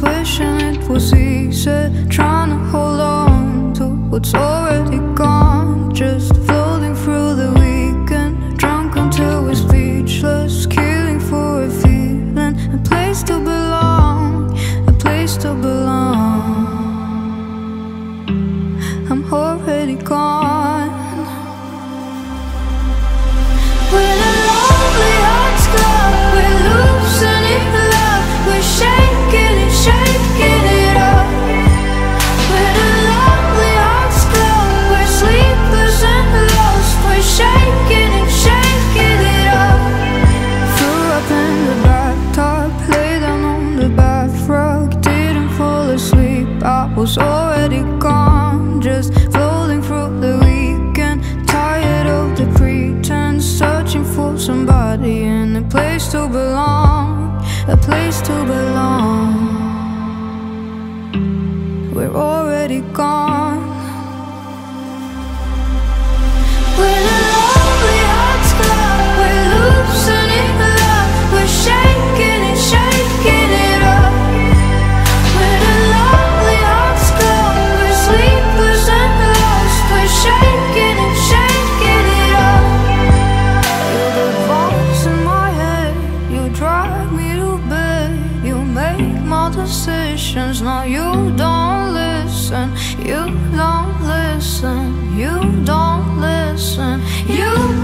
wishing it was easy, trying to hold on to what's already gone. Just floating through the weekend, drunk until we're speechless, killing for a feeling, a place to belong, a place to belong. I'm already gone. When a lonely heart's gone, we're losing it love, we're shaking it up. When a lonely heart's gone, we're sleepless and lost, we're shaking it up. Threw up in the bathtub, lay down on the bath rug, didn't fall asleep, I was already gone. Just floating through the weekend, tired of the pretense, searching for somebody and a place to belong, a place to belong. We're already gone. When a lonely heart's gone, we're losing it love, we're shaking it up. When a lonely heart's gone, we're sleepless and lost, we're shaking it up. You're the voice in my head, you drive me to bed, you make my decisions. Now you don't listen, you don't listen, you don't listen, you